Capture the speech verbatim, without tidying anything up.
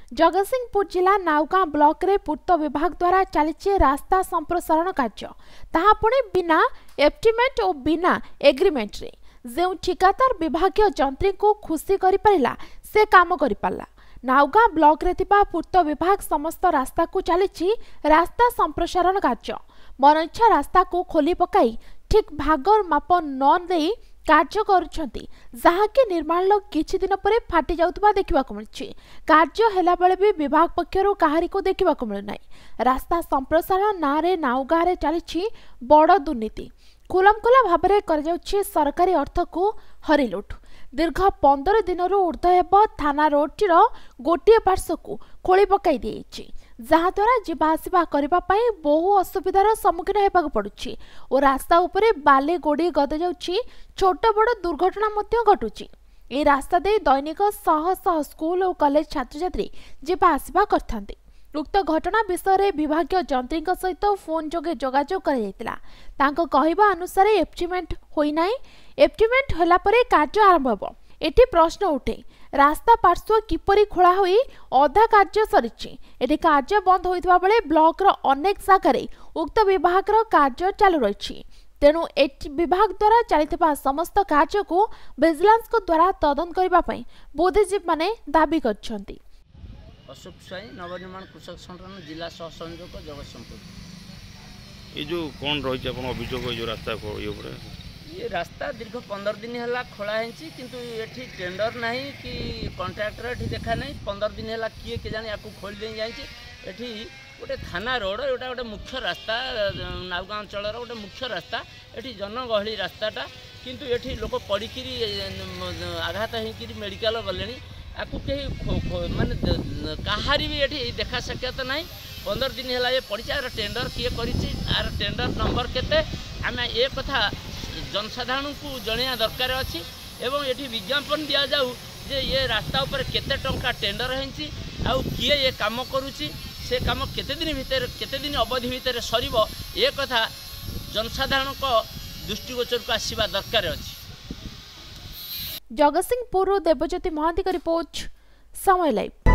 जगतसिंहपुर जिला नाउगां ब्लॉक रे पूर्त विभाग द्वारा चली रास्ता संप्रसारण कार्य ताहा पुणे बिना एस्टिमेट और बिना एग्रीमेंट रे जो ठिकादार विभागीय जंत्री को खुशी करि परिला से काम करि पाला। नाउगां ब्लॉक रे थिबा पूर्त विभाग समस्त रास्ता को चली रास्ता संप्रसारण कार्य मन इच्छा रास्ता को खोली पकाई ठीक भागर माप न देई कार्य करुछंती जहाँकि निर्माण किछि दिन परे फाटी जाउतबा देखिबाकु मिलछि। कार्य हेला बेले भी विभाग पक्षरु काहारी को देखिबाकु मिलु नै। रास्ता संप्रसारण नारे नाउगां रे चलिछि बड़ दुर्नीति। खुलमखुला भाबरे कर जाउछि सरकारी अर्थ को हरिलुट। दीर्घ पंद्रह दिन ऊर्ध्व हेब थाना रोडटीर गोटे पार्श्व को खोली पकाई दिएछि जहाँ द्वारा जीवा आसिबा करिबा पई बहु असुविधार सम्मुखीन हेबाकु पडुछि और रास्ता उपरे बाले गोडी गद जाउछि। छोट बड़ दुर्घटना मध्य घटुछि। ए रास्ता दे दैनिक शह शह स्कूल और कॉलेज छात्र छात्री जीवा आसिबा करथांती। उक्त घटना विषय विभागीय जंत्री सहित फोन जोगे जोगाजोग कर कहवा अनुसार एस्टिमेट होई नाही। एस्टिमेट होला परे कार्य आरंभ हो। एटी प्रश्न उठे रास्ता पार्श्व किपरि खोला होई अधा कार्य सरिछि। एटी कार्य बंद होइतबा बेले ब्लॉक रो अनेक शाखारे उक्त विभाग रो कार्य चालू रहिछि। तेणु एटी विभाग द्वारा चलितबा समस्त कार्य को विजिलेंस को द्वारा तदंत करिबा पई बुद्धिजीवी माने दाबी करछंती। अशोक स्वाई नवनिर्माण कृषक संगठन जिला सह संयोजक जगतसिंहपुर। ये जो कौन रही अपन अभियोग जो रास्ता ये ऊपर ये रास्ता दीर्घ पंद्रह दिन है खोला है किंतु ये टेंडर नहीं कि कॉन्ट्रैक्टर ये देखा नहीं। पंद्रह दिन है किए के जाने आपको खोल दे जाए गोटे थाना रोड एटा गोटे मुख्य रास्ता नाउगां अंचल गोटे मुख्य रास्ता ये जनगहली रास्ताटा किंतु ये लोक पड़ी आघात हो मेडिकल गले आपको कहीं माने कहारी भी ये देखा साक्षात ना। पंद्रह दिन है ये पड़ी आर टेंडर किए कर टेंडर नंबर केते आम ए कथा जनसाधारण को जणिया दरकार अच्छी एवं ये विज्ञापन दि जाऊ जे ये रास्ता उपर केते टंका टेंडर है आउ किए ये काम करुच्ची से काम केते दिन भितर केते दिन अवधि भितर सरिबो ए कथा जनसाधारण को दृष्टिगोचर को आसवा दरकार अच्छी। जगतसिंहपुर देवज्योति महांती का रिपोर्ट समय लाइव।